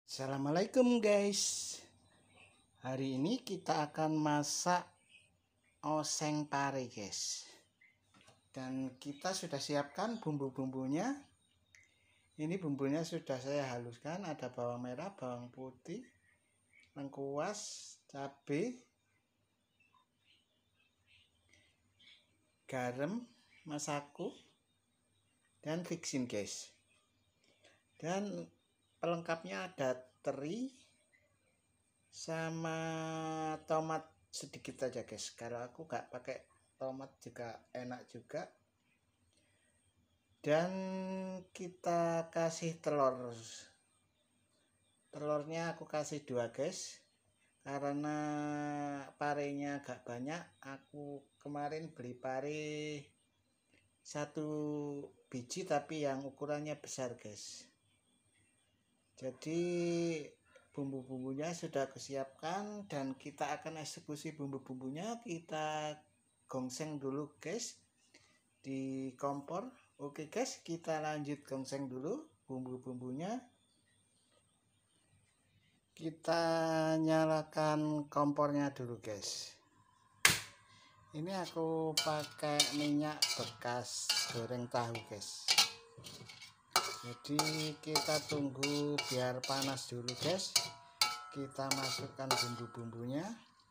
Assalamualaikum guys. Hari ini kita akan masak oseng pare guys. Dan kita sudah siapkan bumbu-bumbunya. Ini bumbunya sudah saya haluskan. Ada bawang merah, bawang putih, lengkuas, cabai, garam, masako, dan vicsin guys. Dan pelengkapnya ada teri sama tomat sedikit aja guys. Kalau aku nggak pakai tomat juga enak juga. Dan kita kasih telurnya aku kasih 2 guys, karena parenya agak banyak. Aku kemarin beli pare 1 biji tapi yang ukurannya besar guys. Jadi bumbu-bumbunya sudah kesiapkan dan kita akan eksekusi bumbu-bumbunya. Kita gongseng dulu guys di kompor. Oke guys, kita lanjut gongseng dulu bumbu-bumbunya. Kita nyalakan kompornya dulu guys. Ini aku pakai minyak bekas goreng tahu guys. Jadi kita tunggu biar panas dulu guys. Kita masukkan bumbu-bumbunya.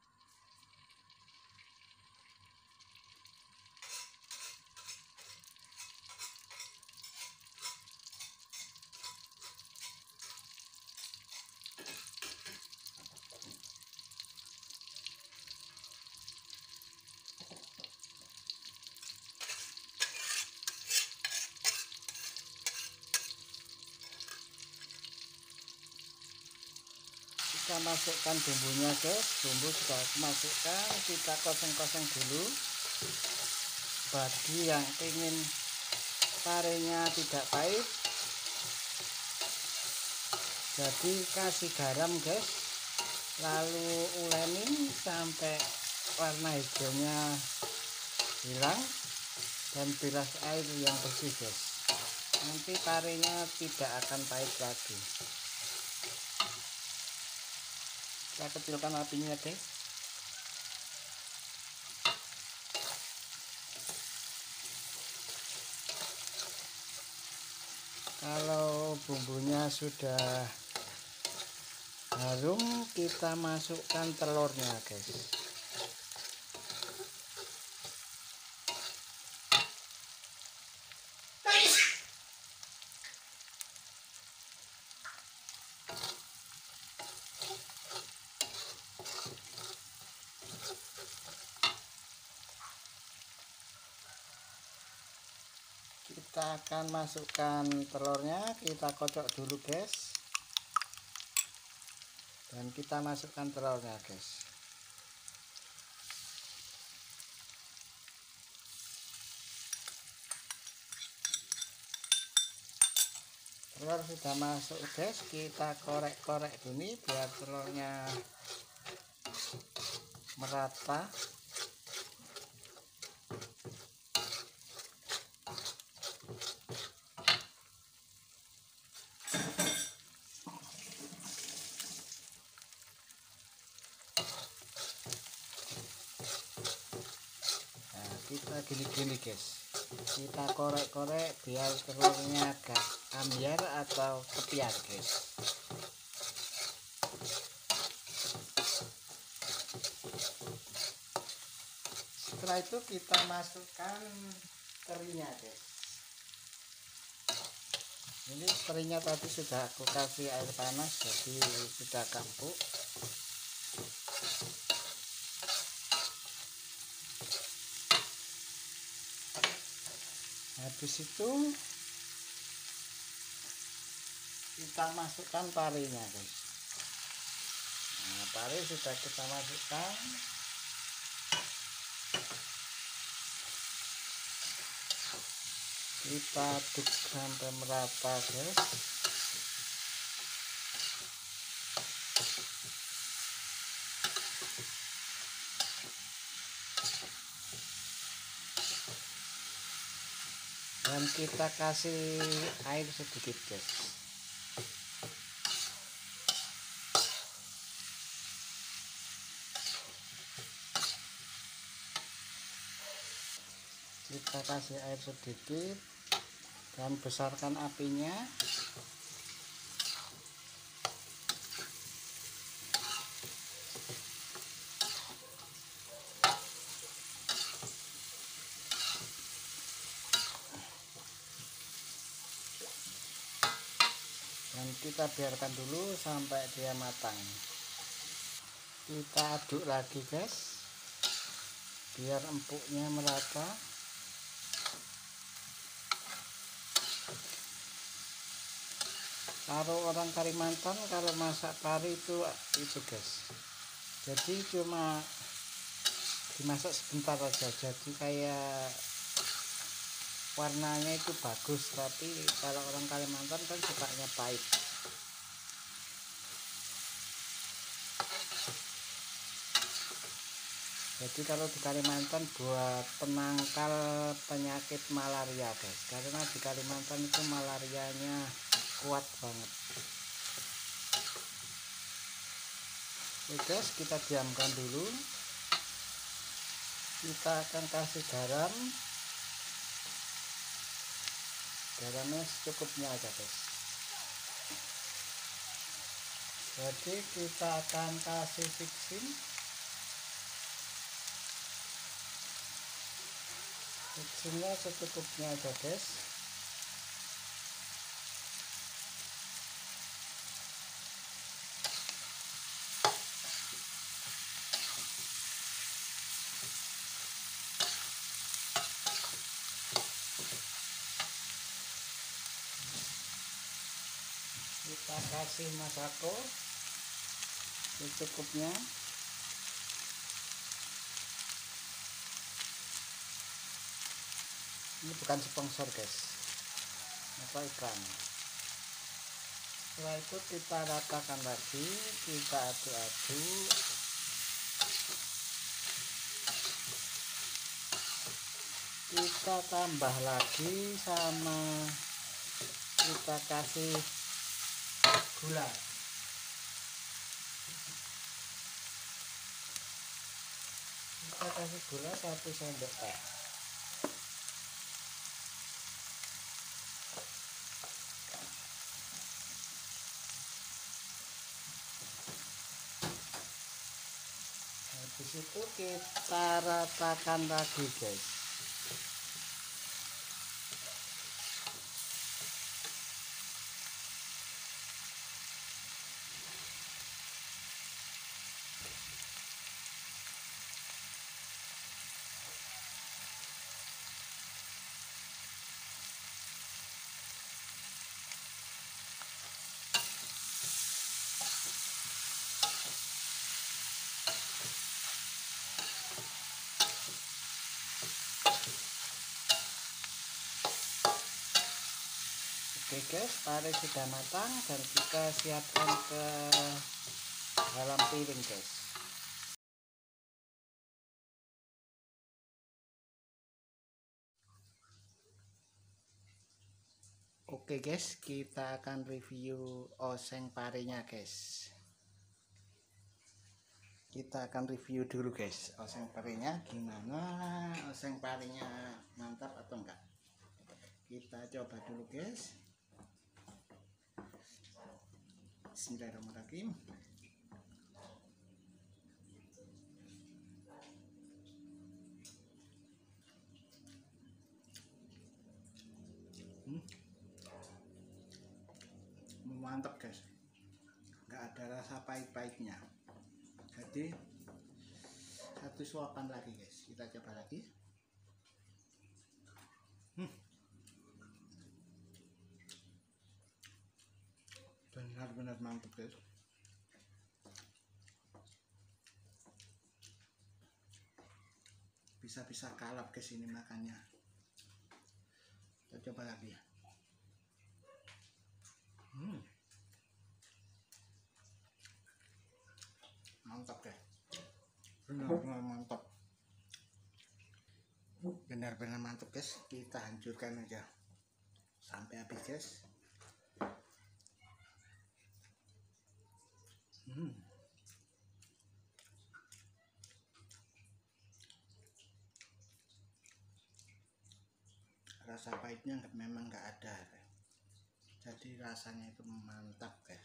Kita masukkan bumbunya guys. Bumbu sudah masukkan, kita kosong-kosong dulu. Bagi yang ingin parenya tidak pahit, jadi kasih garam guys, lalu ulenin sampai warna hijaunya hilang dan bilas air yang bersih guys. Nanti parenya tidak akan pahit lagi. Kita kecilkan apinya guys. Kalau bumbunya sudah harum, kita masukkan telurnya guys. Kita akan masukkan telurnya, kita kocok dulu guys. Dan kita masukkan telurnya guys. Telur sudah masuk guys, kita korek-korek dulu biar telurnya merata. Kita gini-gini guys, kita korek-korek biar telurnya agak ambyar atau kepiar guys. Setelah itu kita masukkan terinya guys. Ini terinya tadi sudah aku kasih air panas, jadi sudah kampuk. Habis itu kita masukkan parenya guys. Nah, pare sudah kita masukkan. Kita aduk sampai merata guys. Dan kita kasih air sedikit guys. Kita kasih air sedikit dan besarkan apinya. Dan kita biarkan dulu sampai dia matang. Kita aduk lagi guys, biar empuknya merata. Kalau orang Kalimantan kalau masak pari itu guys, jadi cuma dimasak sebentar aja, jadi kayak warnanya itu bagus. Tapi kalau orang Kalimantan kan sukanya pahit. Jadi kalau di Kalimantan buat penangkal penyakit malaria guys, karena di Kalimantan itu malarianya kuat banget. Oke guys, kita diamkan dulu. Kita akan kasih garamnya secukupnya aja guys. Jadi kita akan kasih fixingnya secukupnya aja guys. Kita kasih masako secukupnya. Ini bukan sponsor guys, apa iklan. Setelah itu kita ratakan lagi, kita aduk-aduk. Kita tambah lagi sama kita kasih gula. Kita kasih gula 1 sendok teh. Habis itu kita ratakan lagi guys. Oke guys, pari sudah matang dan kita siapkan ke dalam piring guys. Oke guys, kita akan review oseng parinya guys. Kita akan review dulu guys, oseng parinya gimana, oseng parinya mantap atau enggak. Kita coba dulu guys. Bismillahirrahmanirrahim. Mantap guys, nggak ada rasa pahit-pahitnya. Jadi 1 suapan lagi guys, kita coba lagi. Benar-benar mantap guys. Bisa-bisa kalap ke sini makannya. Kita coba lagi ya. Mantap guys, benar-benar mantap, benar-benar mantap guys. Kita hancurkan aja sampai habis guys. rasa pahitnya memang nggak ada, jadi rasanya itu mantap guys.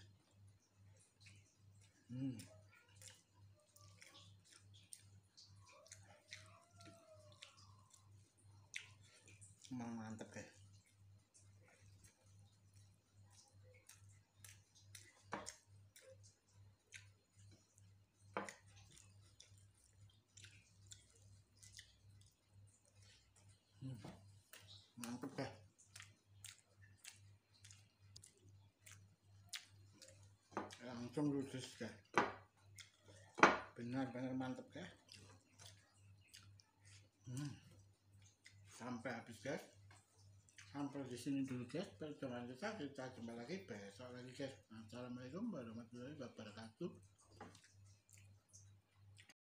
Emang mantap guys. Mantap guys. Langsung ludes guys. Benar-benar mantap guys. Sampai habis guys. Sampai di sini dulu guys. Pertemuan kita jumpa lagi besok lagi guys. Assalamualaikum warahmatullahi wabarakatuh.